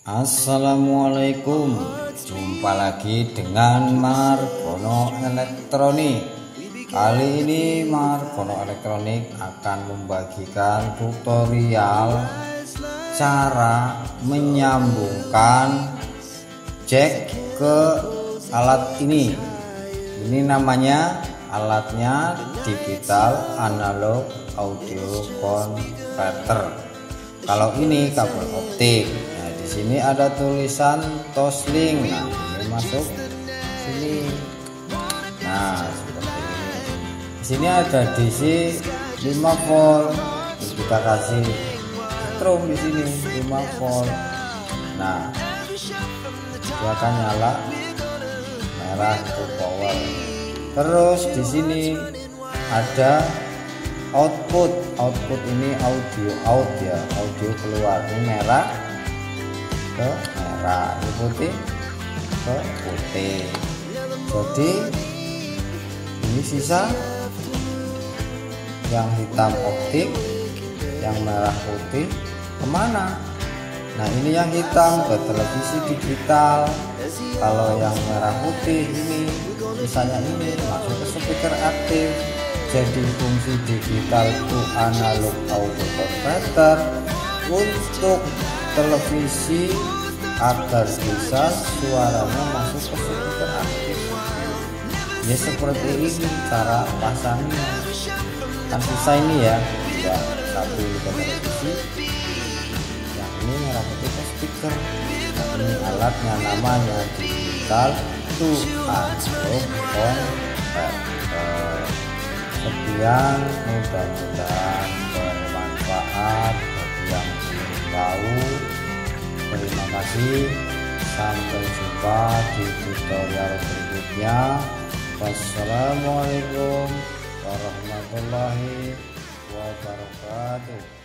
Assalamualaikum, jumpa lagi dengan Margono Elektronik. Kali ini Margono Elektronik akan membagikan tutorial cara menyambungkan jack ke alat ini. Ini namanya alatnya digital analog audio converter. Kalau ini kabel optik. Di sini ada tulisan Toslink. Nah, ini masuk sini. Nah, seperti ini. Di sini ada DC 5 volt. Kita kasih strom di sini 5 volt. Nah, dia akan nyala merah itu power. Terus di sini ada output ini audio out ya, audio keluar. Ini merah ke merah, ini putih ke putih. Jadi ini sisa yang hitam optik, yang merah putih kemana? Nah, ini yang hitam ke televisi digital. Kalau yang merah putih ini sisanya ini masuk ke speaker aktif. Jadi fungsi digital itu analog audio converter untuk televisi agar bisa suaranya masuk ke speaker aktif. Ya seperti ini cara pasangnya. Kan sisa ini ya, satu ke televisi, yang ini merah putih ke speaker. Nah, ini alatnya namanya digital to analog converter. Sekian, mudah-mudahan bermanfaat bagi yang ingin tahu. Terima kasih, sampai jumpa di tutorial berikutnya. Wassalamualaikum warahmatullahi wabarakatuh.